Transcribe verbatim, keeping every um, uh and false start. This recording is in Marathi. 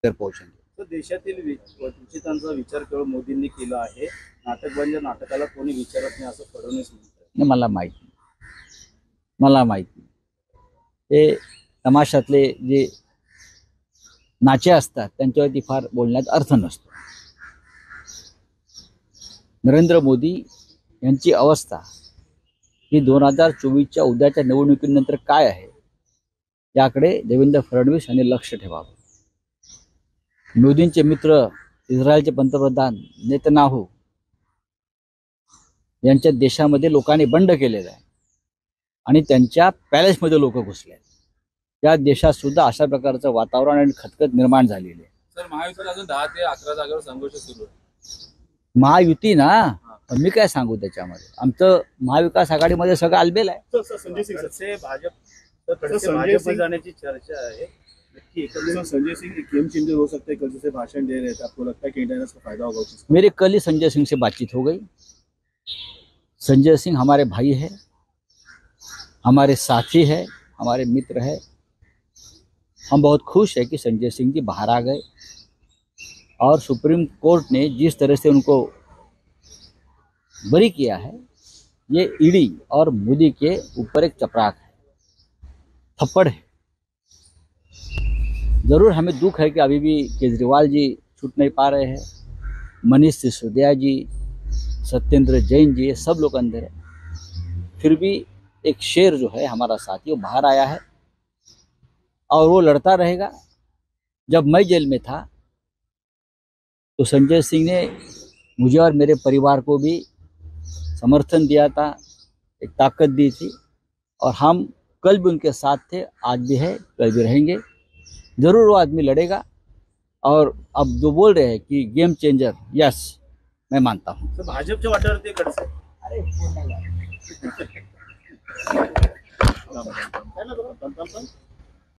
तर पोहोचेंगे। तर देशातील वि- वंचितांचा विचार केवळ मोदींनी केला आहे, नाटक बंद नाटकाला कोणी विचारत नाही असं फडणवीस म्हणतात। नाही, मला माहित नाही, मला माहित नाही। ते तमाशातले जे नाचे असतात त्यांच्यावरती फार बोलण्यात अर्थ नसतो। नरेंद्र मोदी यांची अवस्था ही दोन हजार चोवीसच्या उद्याच्या निवडणुकीनंतर काय आहे याकडे देवेंद्र फडणवीस यांनी लक्ष ठेवावं। मोदींचे मित्र इस्रायलचे पंतप्रधान नेतन्याहू यांच्या देशामध्ये लोकांनी बंड केलेलं आहे आणि त्यांच्या पॅलेसमध्ये लोक घुसले आहेत। त्या देशात सुद्धा अशा प्रकारचं वातावरण आणि खतखत निर्माण झालेली आहे। सर, महायुतीत अजून दहा ते अकरा जागेवर संघर्ष सुरू आहे। महायुती ना, पण मी काय सांगू त्याच्यामध्ये, आमचं महाविकास आघाडीमध्ये सगळं आलबेल आहे। सर सर संजय सिंह से भाजप तर खडसे भाजप में जाने की चर्चा है। नक्की एकत्र संजय सिंह एक गेम चेंजर हो सकते हैं, कल से भाषण दे रहे थे, आपको लगता है कि इंडिया का फायदा होगा उसका? मेरे कल ही संजय सिंह से बातचीत हो गई। संजय सिंह हमारे भाई है, हमारे साथी है, हमारे मित्र है। हम बहुत खुश है कि संजय सिंह जी बाहर आ गए और सुप्रीम कोर्ट ने जिस तरह से उनको बरी किया है, ये ईडी और मोदी के ऊपर एक चपराक है, थप्पड़ है। जरूर हमें दुख है कि अभी भी केजरीवाल जी छूट नहीं पा रहे हैं, मनीष सिसोदिया जी, सत्येंद्र जैन जी, ये सब लोग अंदर है। फिर भी एक शेर जो है हमारा साथी वो बाहर आया है और वो लड़ता रहेगा। जब मैं जेल में था तो संजय सिंह ने मुझे और मेरे परिवार को भी समर्थन दिया था, एक ताकत दी थी, और हम कल भी उनके साथ थे, आज भी है, कल भी रहेंगे। जरूर वो आदमी लड़ेगा। और अब जो बोल रहे हैं कि गेम चेंजर, यस, मैं मानता हूँ। तर भाजपच्या वाट्यावरती खडसे अरे थांब, थांब, थांब, थांब.